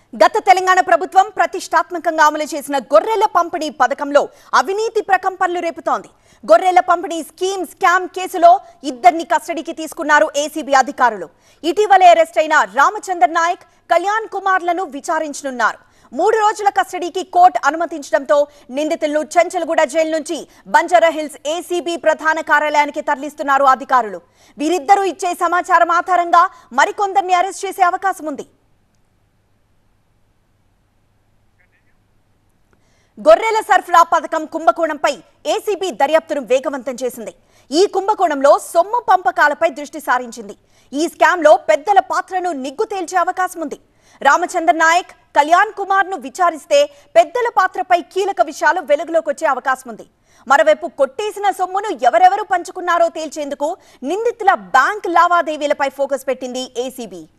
గత తెలంగాణ ప్రభుత్వం ప్రతిష్టాత్మకంగా అమలు చేసిన గొర్రెల పంపిణీ పథకంలో అవినీతి ప్రకంపనలు రేపుతోంది. గొర్రెల పంపిణీ స్కామ్ కేసులో ఇద్దరిని కస్టడీకి తీసుకున్నారు ఏసీబీ అధికారులు. ఇటీవలే అరెస్ట్ అయిన రామచంద్ర నాయక్, కళ్యాణ్ కుమార్లను విచారించనున్నారు. 3 రోజుల కస్టడీకి కోర్టు అనుమతించడంతో నిందితులను చెంచల్గూడ జైలు నుంచి బంజారాహిల్స్ ఏసీబీ ప్రధాన కార్యాలయానికి తరలిస్తున్నారు అధికారులు. వీరిద్దరూ ఇచ్చే సమాచారం ఆధారంగా మరికొందరిని అరెస్ట్ చేసే అవకాశం ఉంది. గొర్రెల సరఫరా పథకం కుంభకోణంపై ఏసీబీ దర్యాప్తును వేగవంతం చేసింది. ఈ కుంభకోణంలో సొమ్ము పంపకాలపై దృష్టి సారించింది. ఈ స్కామ్లో పెద్దల పాత్రను నిగ్గు తేల్చే అవకాశం ఉంది. రామచంద్ర నాయక్, కళ్యాణ్ కుమార్ ను విచారిస్తే పెద్దల పాత్రపై కీలక విషయాలు వెలుగులోకి వచ్చే అవకాశం ఉంది. మరోవైపు కొట్టేసిన సొమ్మును ఎవరెవరు పంచుకున్నారో తేల్చేందుకు నిందితుల బ్యాంక్ లావాదేవీలపై ఫోకస్ పెట్టింది ఏసీబీ.